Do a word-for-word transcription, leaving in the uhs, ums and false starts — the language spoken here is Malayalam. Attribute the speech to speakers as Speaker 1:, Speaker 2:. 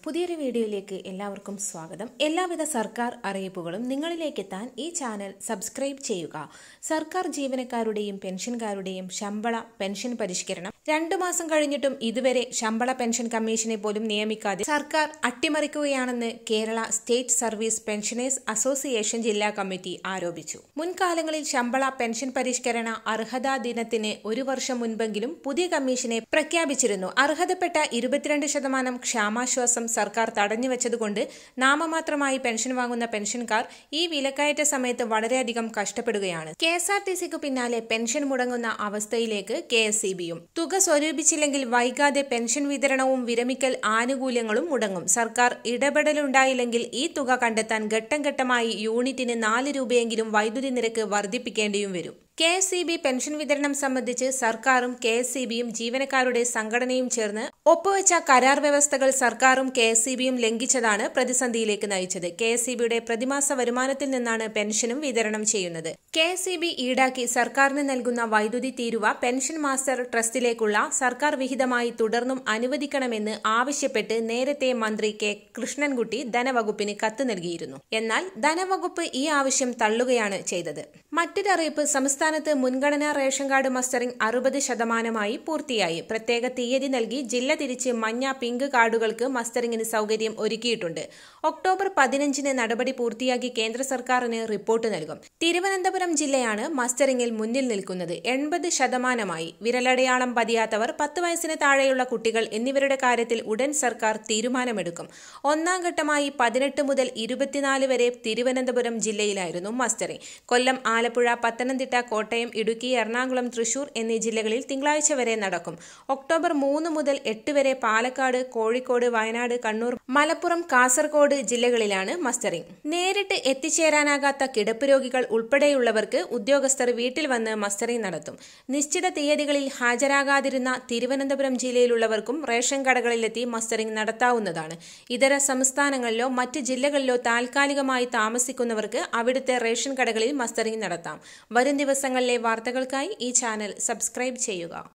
Speaker 1: പുതിയൊരു വീഡിയോയിലേക്ക് എല്ലാവർക്കും സ്വാഗതം. എല്ലാവിധ സർക്കാർ അറിയിപ്പുകളും നിങ്ങളിലേക്ക് എത്താൻ ഈ ചാനൽ സബ്സ്ക്രൈബ് ചെയ്യുക. സർക്കാർ ജീവനക്കാരുടെയും പെൻഷൻകാരുടെയും ശമ്പള പെൻഷൻ പരിഷ്കരണം രണ്ടു മാസം കഴിഞ്ഞിട്ടും ഇതുവരെ ശമ്പള പെൻഷൻ കമ്മീഷനെ പോലും നിയമിക്കാതെ സർക്കാർ അട്ടിമറിക്കുകയാണെന്ന് Kerala state service pensioners association ജില്ലാ കമ്മിറ്റി ആരോപിച്ചു. മുൻകാലങ്ങളിൽ ശമ്പള പെൻഷൻ പരിഷ്കരണ അർഹതാ ദിനത്തിന് ഒരു വർഷം മുൻപെങ്കിലും പുതിയ കമ്മീഷനെ പ്രഖ്യാപിച്ചിരുന്നു. അർഹതപ്പെട്ട ഇരുപത്തിരണ്ട് ശതമാനം ക്ഷാമാശ്വാസം സർക്കാർ തടഞ്ഞുവെച്ചതുകൊണ്ട് നാമമാത്രമായി പെൻഷൻ വാങ്ങുന്ന പെൻഷൻകാർ ഈ വിലക്കയറ്റ സമയത്ത് വളരെയധികം കഷ്ടപ്പെടുകയാണ്. കെ എസ് ആർ ടി സിക്ക് പിന്നാലെ പെൻഷൻ മുടങ്ങുന്ന അവസ്ഥയിലേക്ക് കെ എസ് ഇ ബിയും. തുക സ്വരൂപിച്ചില്ലെങ്കിൽ വൈകാതെ പെൻഷൻ വിതരണവും വിരമിക്കൽ ആനുകൂല്യങ്ങളും മുടങ്ങും. സർക്കാർ ഇടപെടലുണ്ടായില്ലെങ്കിൽ ഈ തുക കണ്ടെത്താൻ ഘട്ടം ഘട്ടമായി യൂണിറ്റിന് നാല് രൂപയെങ്കിലും വൈദ്യുതി നിരക്ക് വർദ്ധിപ്പിക്കേണ്ടിയും വരും. K S E B pension വിതരണം സംബന്ധിച്ച് സർക്കാരും കെ എസ് ഇ ബിയും ജീവനക്കാരുടെ സംഘടനയും ചേർന്ന് ഒപ്പുവെച്ച കരാർ വ്യവസ്ഥകൾ സർക്കാരും കെ എസ് ഇ ബിയും ലംഘിച്ചതാണ് പ്രതിസന്ധിയിലേക്ക് നയിച്ചത്. കെ എസ് ഇ ബിയുടെ പ്രതിമാസ വരുമാനത്തിൽ നിന്നാണ് പെൻഷനും വിതരണം ചെയ്യുന്നത്. കെ എസ് ഇ ബി ഈടാക്കി സർക്കാരിന് നൽകുന്ന വൈദ്യുതി തീരുവ പെൻഷൻ മാസ്റ്റർ ട്രസ്റ്റിലേക്കുള്ള സർക്കാർ വിഹിതമായി തുടർന്നും അനുവദിക്കണമെന്ന് ആവശ്യപ്പെട്ട് നേരത്തെ മന്ത്രി കെ കൃഷ്ണൻകുട്ടി ധനവകുപ്പിന് കത്ത് നൽകിയിരുന്നു. എന്നാൽ ധനവകുപ്പ് ഈ ആവശ്യം തള്ളുകയാണ് ചെയ്തത്. മറ്റൊരു അറിയിപ്പ്, സംസ്ഥാനത്ത് മുൻഗണനാ റേഷൻ കാർഡ് മസ്റ്ററിംഗ് അറുപത് ശതമാനമായി പൂർത്തിയായി. പ്രത്യേക തീയതി നൽകി ജില്ല തിരിച്ച് മഞ്ഞ പിങ്ക് കാർഡുകൾക്ക് മസ്റ്ററിംഗിന് സൗകര്യം ഒരുക്കിയിട്ടുണ്ട്. ഒക്ടോബർ പതിനഞ്ചിന് നടപടി പൂർത്തിയാക്കി കേന്ദ്ര സർക്കാരിന് റിപ്പോർട്ട് നൽകും. തിരുവനന്തപുരം ജില്ലയാണ് മസ്റ്ററിംഗിൽ മുന്നിൽ നിൽക്കുന്നത്. എൺപത് ശതമാനമായി. വിരലടയാളം പതിയാത്തവർ, പത്ത് വയസ്സിന് താഴെയുള്ള കുട്ടികൾ എന്നിവരുടെ കാര്യത്തിൽ ഉടൻ സർക്കാർ തീരുമാനമെടുക്കും. ഒന്നാം ഘട്ടമായി പതിനെട്ട് മുതൽ ഇരുപത്തിനാല് വരെ തിരുവനന്തപുരം ജില്ലയിലായിരുന്നു മസ്റ്ററിംഗ്. കൊല്ലം, ആലപ്പുഴ, പത്തനംതിട്ട, കോട്ടയം, ഇടുക്കി, എറണാകുളം, തൃശൂർ എന്നീ ജില്ലകളിൽ തിങ്കളാഴ്ച വരെ നടക്കും. ഒക്ടോബർ മൂന്ന് മുതൽ എട്ട് വരെ പാലക്കാട്, കോഴിക്കോട്, വയനാട്, കണ്ണൂർ, മലപ്പുറം, കാസർഗോഡ് ജില്ലകളിലാണ് മസ്റ്ററിംഗ്. നേരിട്ട് എത്തിച്ചേരാനാകാത്ത കിടപ്പ് രോഗികൾ ഉൾപ്പെടെയുള്ളവർക്ക് ഉദ്യോഗസ്ഥർ വീട്ടിൽ വന്ന് മസ്റ്ററിംഗ് നടത്തും. നിശ്ചിത തീയതികളിൽ ഹാജരാകാതിരുന്ന തിരുവനന്തപുരം ജില്ലയിലുള്ളവർക്കും റേഷൻ കടകളിലെത്തി മസ്റ്ററിംഗ് നടത്താവുന്നതാണ്. ഇതര സംസ്ഥാനങ്ങളിലോ മറ്റ് ജില്ലകളിലോ താൽക്കാലികമായി താമസിക്കുന്നവർക്ക് അവിടുത്തെ റേഷൻ കടകളിൽ മസ്റ്ററിംഗ് നടത്താം. വരും ദിവസങ്ങളിലെ വാർത്തകൾക്കായി ഈ ചാനൽ സബ്സ്ക്രൈബ് ചെയ്യുക.